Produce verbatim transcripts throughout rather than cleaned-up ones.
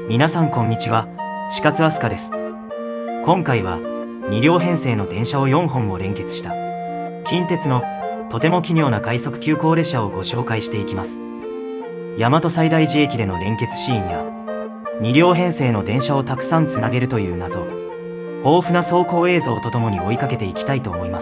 皆さんこんにちは、死活飛鳥です。今回はに両編成の電車をよんほんも連結した近鉄のとても奇妙な快速急行列車をご紹介していきます。大和西大寺駅での連結シーンやに両編成の電車をたくさんつなげるという謎、豊富な走行映像とともに追いかけていきたいと思います。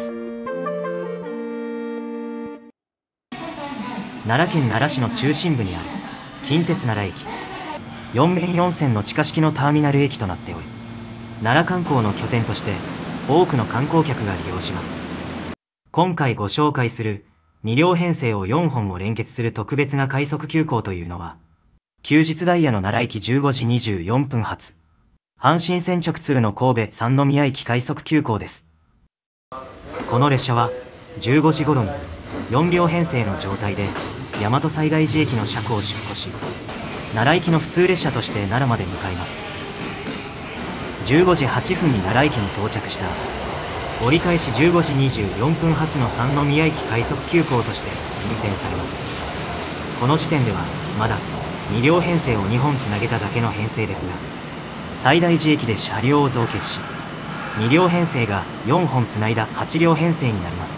奈良県奈良市の中心部にある近鉄奈良駅、よん面よん線の地下式のターミナル駅となっており、奈良観光の拠点として多くの観光客が利用します。今回ご紹介するに両編成をよんほんも連結する特別な快速急行というのは、休日ダイヤの奈良駅じゅうごじにじゅうよんぷん発、阪神線直通の神戸三宮駅快速急行です。この列車はじゅうごじ頃によん両編成の状態で大和西大寺駅の車庫を出庫し、奈良行きの普通列車として奈良まで向かいます。じゅうごじはっぷんに奈良駅に到着した後、折り返しじゅうごじにじゅうよんぷん発の三宮駅快速急行として運転されます。この時点ではまだに両編成をにほんつなげただけの編成ですが、西大寺駅で車両を増結し、に両編成がよんほんつないだはち両編成になります。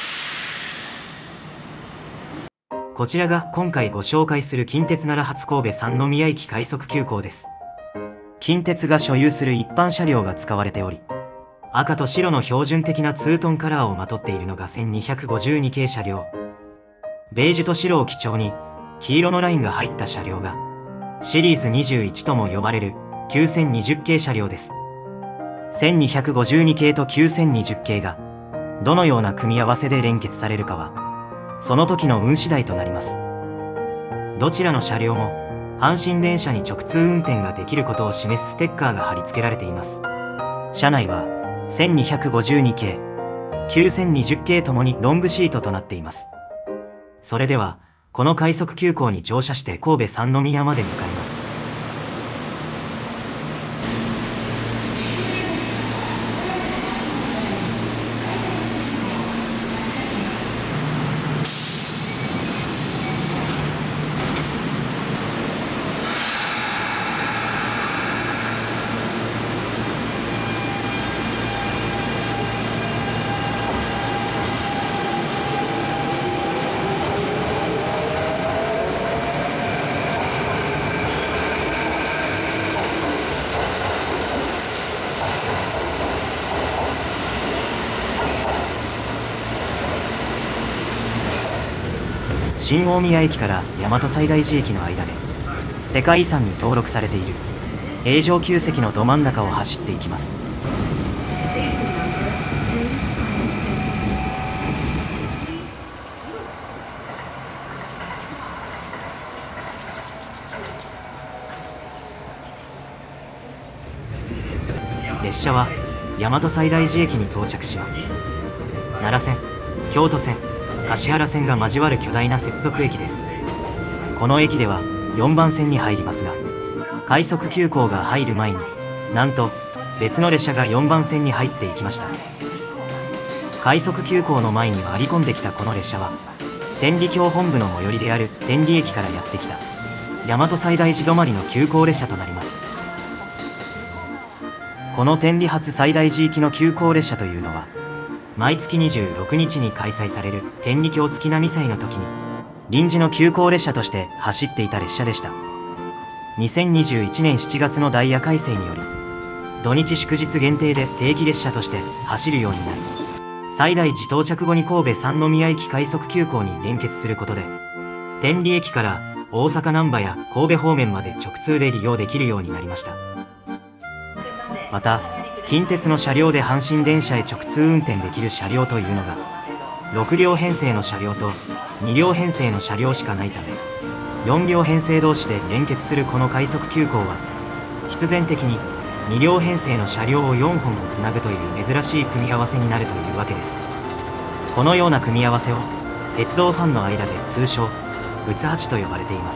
こちらが今回ご紹介する近鉄奈良発神戸三宮駅快速急行です。近鉄が所有する一般車両が使われており、赤と白の標準的なツートンカラーをまとっているのがせんにひゃくごじゅうに系車両。ベージュと白を基調に黄色のラインが入った車両がシリーズにじゅういちとも呼ばれるきゅうせんにじゅう系車両です。せんにひゃくごじゅうに系ときゅうせんにじゅう系がどのような組み合わせで連結されるかはその時の運次第となります。どちらの車両も阪神電車に直通運転ができることを示すステッカーが貼り付けられています。車内はせんにひゃくごじゅうに系、きゅうせんにじゅう系ともにロングシートとなっています。それではこの快速急行に乗車して神戸三宮まで向かいます。新大宮駅から大和西大寺駅の間で世界遺産に登録されている平城宮跡のど真ん中を走っていきます。列車は大和西大寺駅に到着します。奈良線、京都線、橿原線が交わる巨大な接続駅です。この駅ではよんばん線に入りますが、快速急行が入る前になんと別の列車がよんばん線に入っていきました。快速急行の前に割り込んできたこの列車は天理教本部の最寄りである天理駅からやってきた大和西大寺止まりの急行列車となります。この天理発西大寺行きの急行列車というのは、毎月にじゅうろくにちに開催される天理教月並祭の時に臨時の急行列車として走っていた列車でした。にせんにじゅういちねんしちがつのダイヤ改正により土日祝日限定で定期列車として走るようになり、西大寺到着後に神戸三宮駅快速急行に連結することで天理駅から大阪難波や神戸方面まで直通で利用できるようになりました。また近鉄の車両で阪神電車へ直通運転できる車両というのがろく両編成の車両とに両編成の車両しかないため、よん両編成同士で連結するこの快速急行は必然的にに両編成の車両をよんほんもつなぐという珍しい組み合わせになるというわけです。このような組み合わせを鉄道ファンの間で通称ぶつはちと呼ばれています。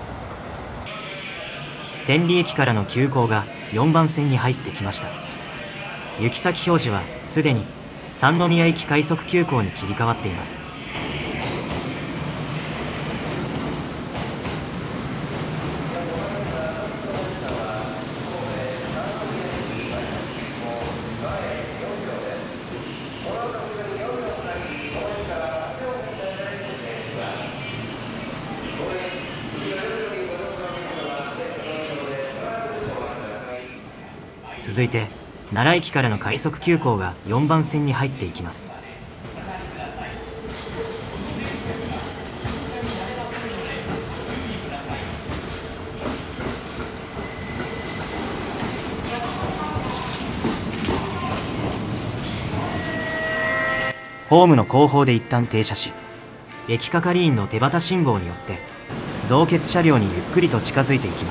天理駅からの急行がよんばん線に入ってきました。行き先表示はすでに三宮駅快速急行に切り替わっています。 続いて奈良駅からの快速急行がよんばん線に入っていきます。ホームの後方で一旦停車し、駅係員の手旗信号によって増結車両にゆっくりと近づいていきます。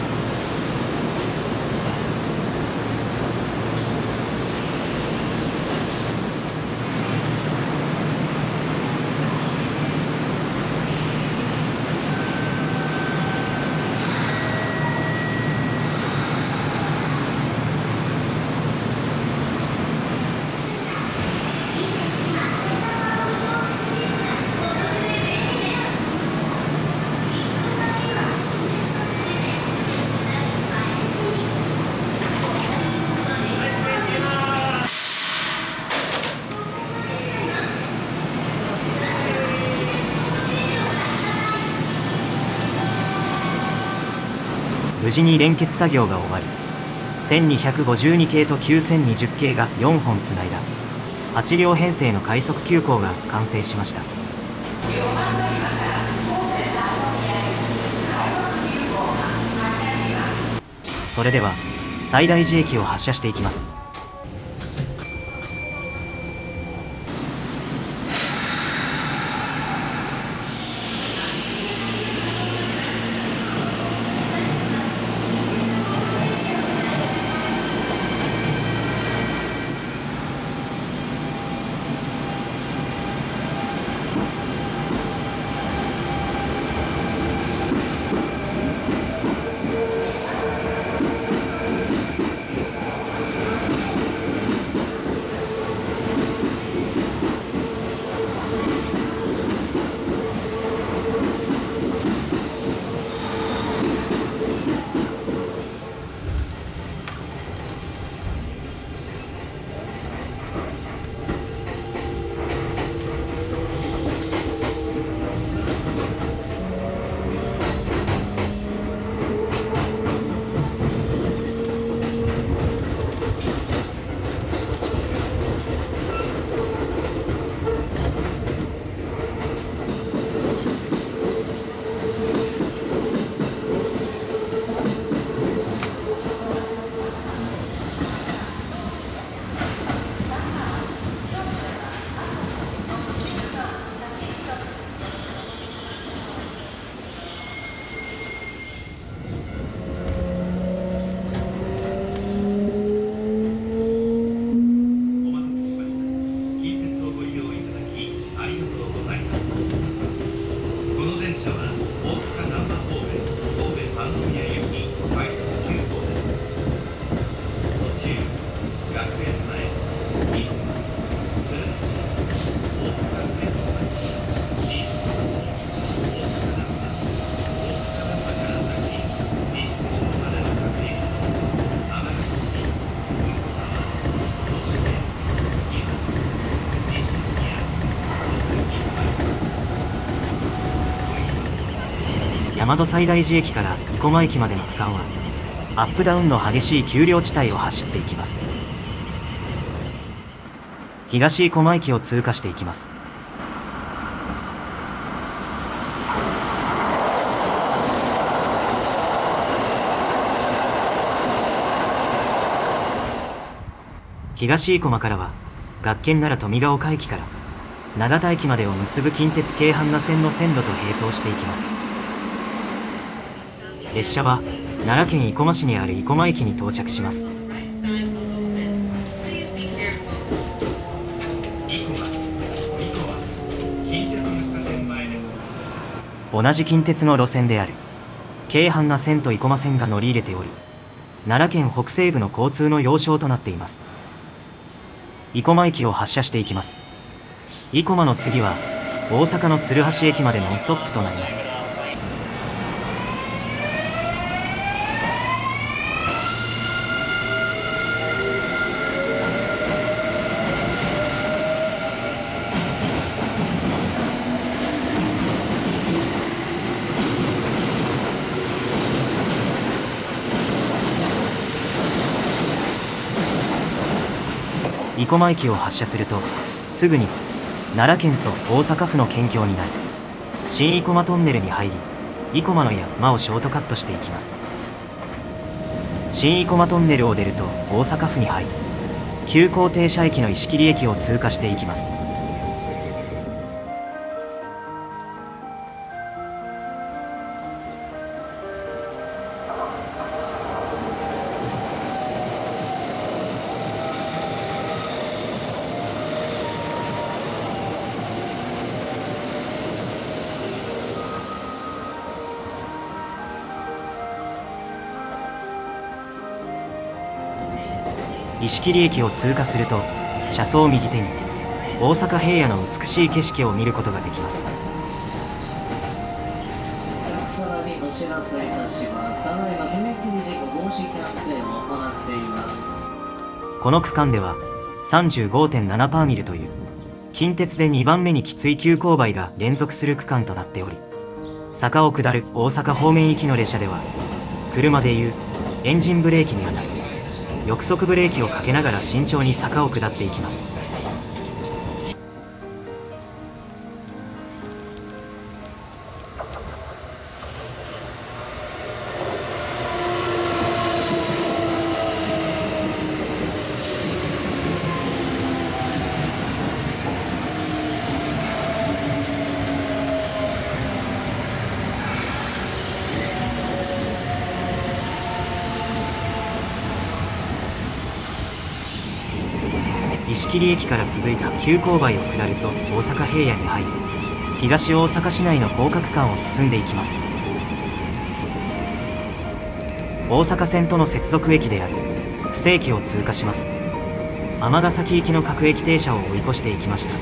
無事に連結作業が終わり、せんにひゃくごじゅうに系ときゅうせんにじゅう系がよんほんつないだはちりょう編成の快速急行が完成しました。それでは西大寺駅を発車していきます。大和西大寺駅から生駒駅までの区間はアップダウンの激しい丘陵地帯を走っていきます。東生駒駅を通過していきます。東生駒からは学研奈良富ヶ丘駅から長田駅までを結ぶ近鉄京阪那線の線路と並走していきます。列車は奈良県生駒市にある生駒駅に到着します。同じ近鉄の路線である京阪那線と生駒線が乗り入れており、奈良県北西部の交通の要衝となっています。生駒駅を発車していきます。生駒の次は大阪の鶴橋駅までノンストップとなります。 生駒駅を発車するとすぐに奈良県と大阪府の県境になり、新生駒トンネルに入り、生駒の山をショートカットしていきます。新生駒トンネルを出ると大阪府に入り、急行停車駅の石切駅を通過していきます。石切駅を通過すると車窓右手に大阪平野の美しい景色を見ることができます。 さらにお知らせいたします。ただいま踏切事故防止キャンペーンを行っています。 この区間では さんじゅうごてんななパーミルという近鉄でにばんめにきつい急勾配が連続する区間となっており、坂を下る大阪方面行きの列車では車でいうエンジンブレーキにあたる翼速ブレーキをかけながら慎重に坂を下っていきます。石切駅から続いた急勾配を下ると大阪平野に入り、東大阪市内の高架区間を進んでいきます。大阪線との接続駅である布施駅を通過します。尼崎行きの各駅停車を追い越していきました。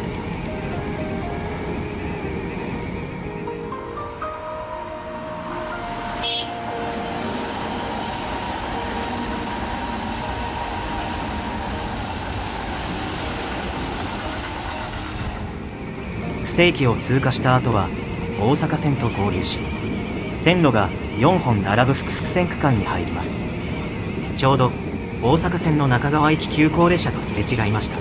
布施駅を通過した後は大阪線と合流し、線路がよんほん並ぶ複々線区間に入ります。ちょうど大阪線の中川行き急行列車とすれ違いました。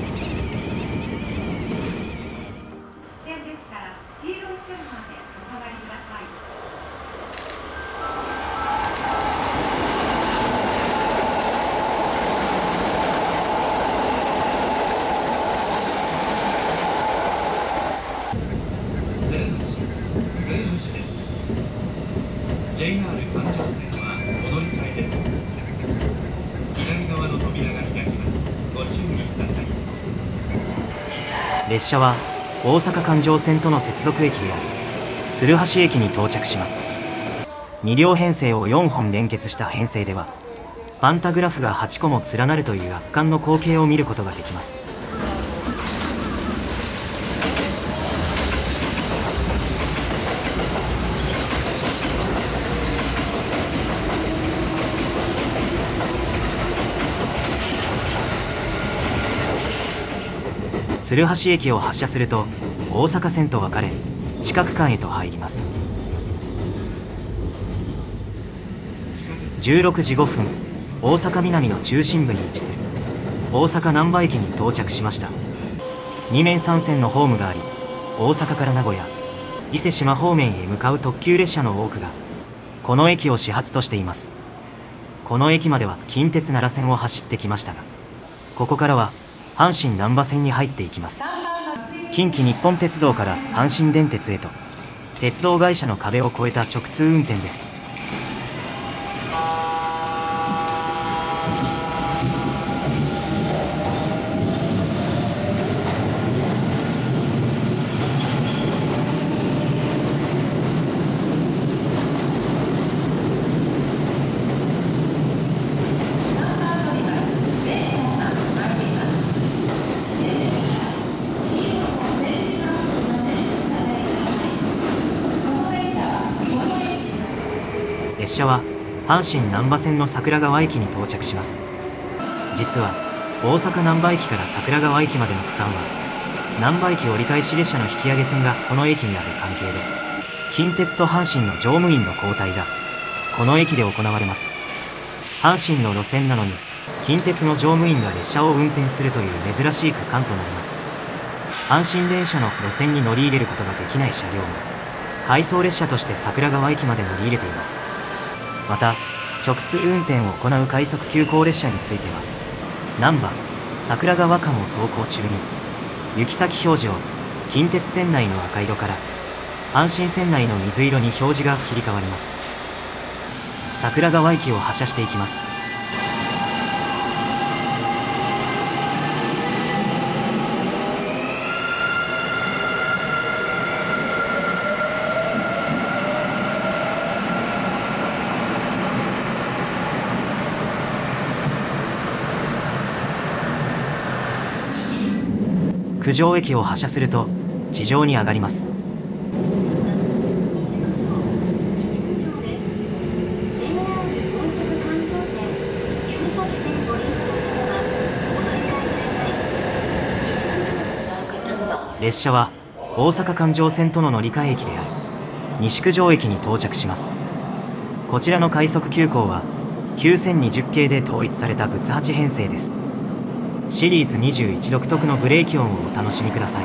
ジェイアール 環状線はお乗り換えです。左側の扉が開きます。ご注意ください。 列車は大阪環状線との接続駅である鶴橋駅に到着します。に両編成をよんほん連結した編成ではパンタグラフがはちこも連なるという圧巻の光景を見ることができます。鶴橋駅を発車すると大阪線と分かれ地下区間へと入ります。じゅうろくじごふん、大阪南の中心部に位置する大阪難波駅に到着しました。に面さん線のホームがあり、大阪から名古屋、伊勢志摩方面へ向かう特急列車の多くがこの駅を始発としています。この駅までは近鉄奈良線を走ってきましたが、ここからは阪神難波線に入っていきます。近畿日本鉄道から阪神電鉄へと鉄道会社の壁を越えた直通運転です。列車は阪神難波線の桜川駅に到着します。実は大阪難波駅から桜川駅までの区間は難波駅折り返し列車の引き上げ線がこの駅にある関係で、近鉄と阪神の乗務員の交代がこの駅で行われます。阪神の路線なのに近鉄の乗務員が列車を運転するという珍しい区間となります。阪神電車の路線に乗り入れることができない車両も回送列車として桜川駅まで乗り入れています。また直通運転を行う快速急行列車については難波桜川間を走行中に行き先表示を近鉄線内の赤色から阪神線内の水色に表示が切り替わります。桜川駅を発車していきます。九条駅を発車すると地上に上がります。列車は大阪環状線との乗り換え駅である西九条駅に到着します。こちらの快速急行はきゅうせんにじゅっ系で統一された物はち編成です。シリーズにじゅういち独特のブレーキ音をお楽しみください。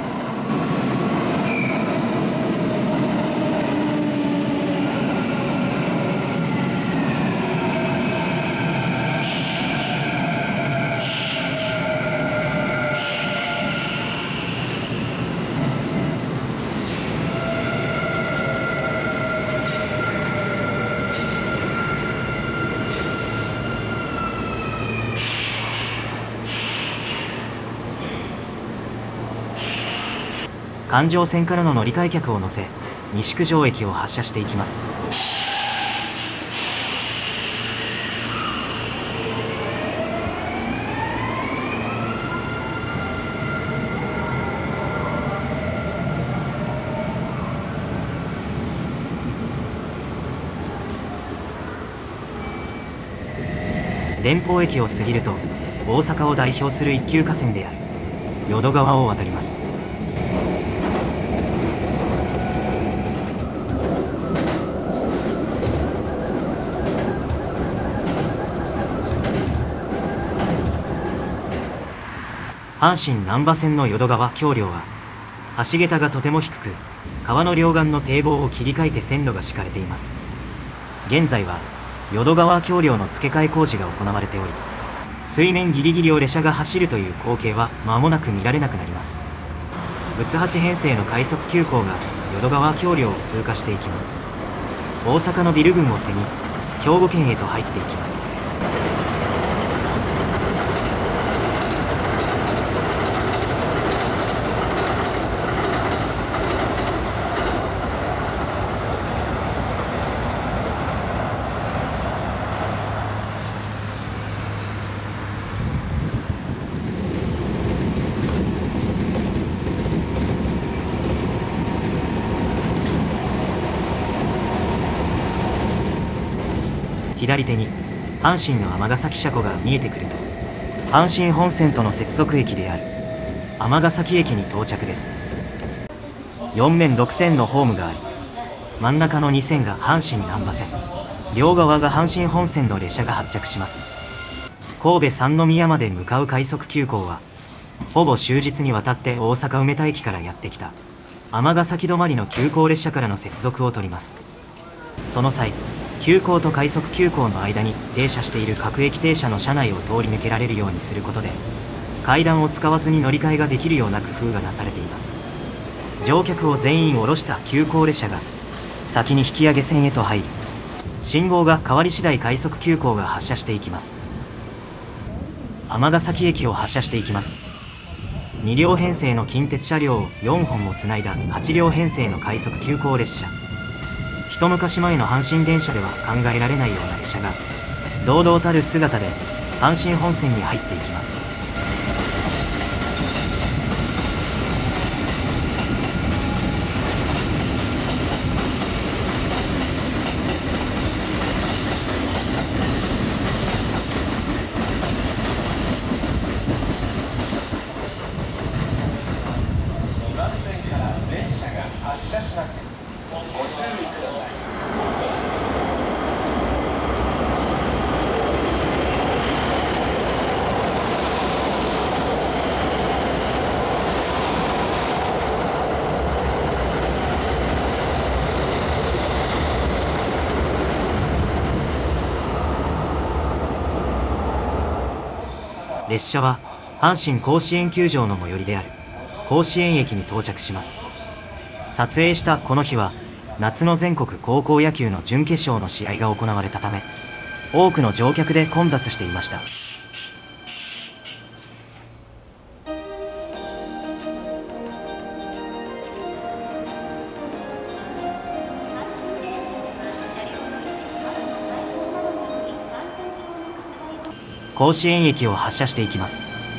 環状線からの乗り換え客を乗せ西九条駅を発車していきます。電報駅を過ぎると大阪を代表する一級河川である淀川を渡ります。阪神難波線の淀川橋梁は橋桁がとても低く川の両岸の堤防を切り替えて線路が敷かれています。現在は淀川橋梁の付け替え工事が行われており水面ギリギリを列車が走るという光景は間もなく見られなくなります。物はち編成の快速急行が淀川橋梁を通過していきます。大阪のビル群を背に兵庫県へと入っていきます。左手に阪神の尼崎車庫が見えてくると阪神本線との接続駅である尼崎駅に到着です。よん面ろく線のホームがあり真ん中のに線が阪神難波線、両側が阪神本線の列車が発着します。神戸三宮まで向かう快速急行はほぼ終日にわたって大阪梅田駅からやってきた尼崎止まりの急行列車からの接続を取ります。その際急行と快速急行の間に停車している各駅停車の車内を通り抜けられるようにすることで階段を使わずに乗り換えができるような工夫がなされています。乗客を全員降ろした急行列車が先に引き上げ線へと入り信号が変わり次第快速急行が発車していきます。尼崎駅を発車していきます。に両編成の近鉄車両をよんほんもつないだはち両編成の快速急行列車。一昔前の阪神電車では考えられないような列車が堂々たる姿で阪神本線に入っていきます。 にばん線から電車が発車します。ご注意ください。 列車は阪神甲子園球場の最寄りである甲子園駅に到着します。撮影したこの日は夏の全国高校野球の準決勝の試合が行われたため、多くの乗客で混雑していました。甲子園駅を発車していきます。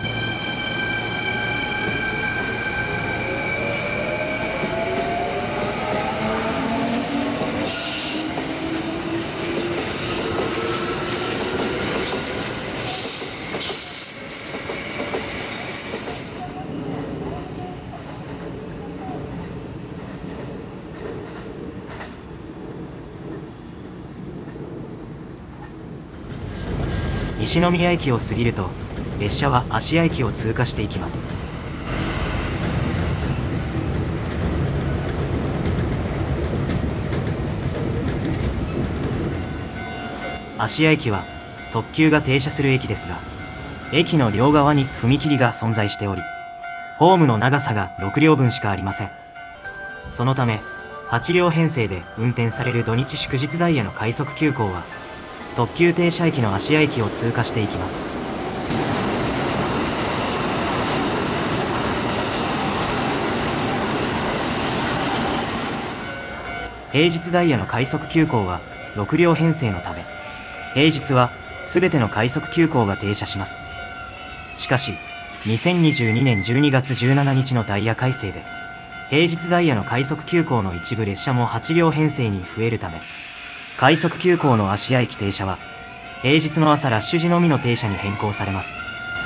西宮駅を過ぎると列車は芦屋駅を通過していきます。芦屋駅は特急が停車する駅ですが、駅の両側に踏切が存在しており、ホームの長さがろくりょうぶんしかありません。そのためはちりょう編成で運転される土日祝日ダイヤの快速急行は特急停車駅の芦屋駅を通過していきます。平日ダイヤの快速急行はろくりょう編成のため、平日はすべての快速急行が停車します。しかしにせんにじゅうにねんじゅうにがつじゅうしちにちのダイヤ改正で、平日ダイヤの快速急行の一部列車もはちりょう編成に増えるため、快速急行の芦屋駅停車は平日の朝ラッシュ時のみの停車に変更されます。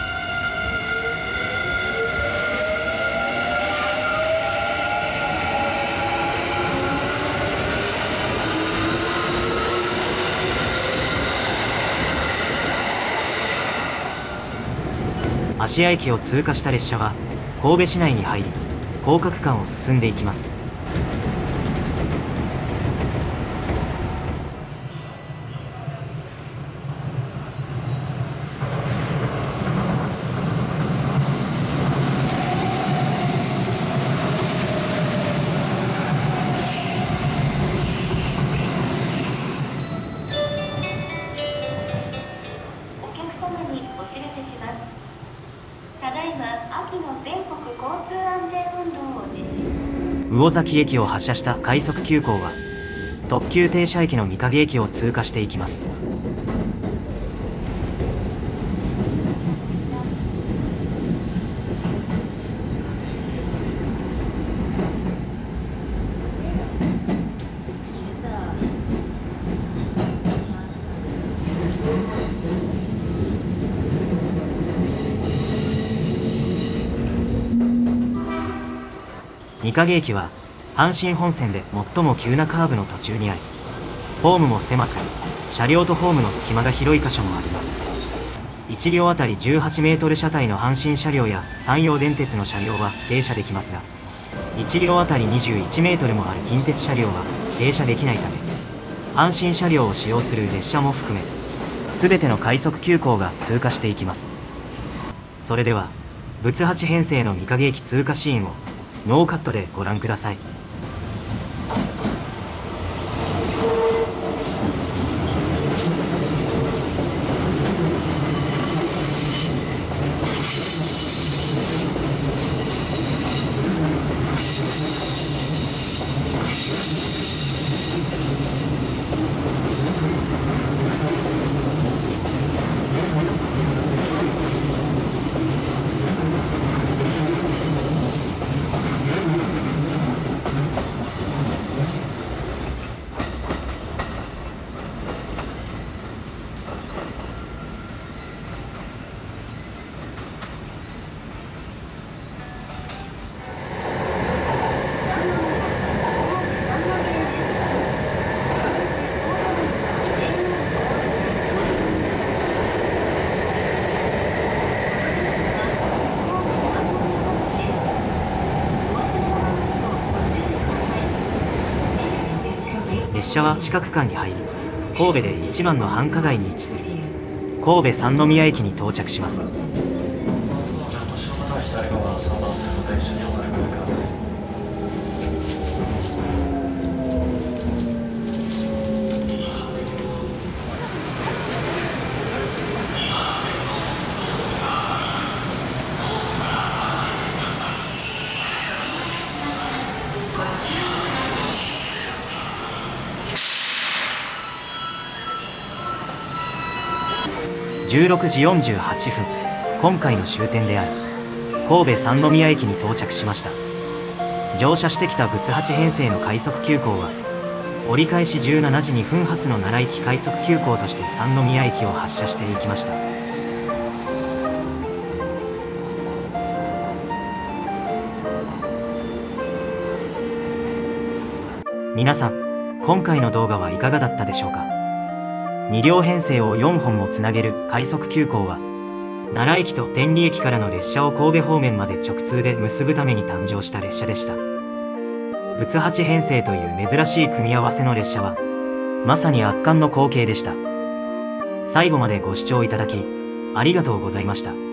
芦屋駅を通過した列車は神戸市内に入り、高架区間を進んでいきます。魚崎駅を発車した快速急行は特急停車駅の御影駅を通過していきます。御影駅は阪神本線で最も急なカーブの途中にあり、ホームも狭く、車両とホームの隙間が広い箇所もあります。いちりょうあたりじゅうはちメートル車体の阪神車両や山陽電鉄の車両は停車できますが、いちりょうあたりにじゅういちメートルもある近鉄車両は停車できないため、阪神車両を使用する列車も含め、すべての快速急行が通過していきます。それでは仏八編成の御影駅通過シーンをノーカットでご覧ください。列車は地下区間に入り、神戸で一番の繁華街に位置する神戸三宮駅に到着します。 じゅうろくじよんじゅうはっぷん、今回の終点である神戸三宮駅に到着しました。乗車してきた仏八編成の快速急行は折り返しじゅうしちじにふん発の奈良行き快速急行として三宮駅を発車していきました。皆さん、今回の動画はいかがだったでしょうか。に両編成をよんほんもつなげる快速急行は奈良駅と天理駅からの列車を神戸方面まで直通で結ぶために誕生した列車でした。仏八編成という珍しい組み合わせの列車はまさに圧巻の光景でした。最後までご視聴いただきありがとうございました。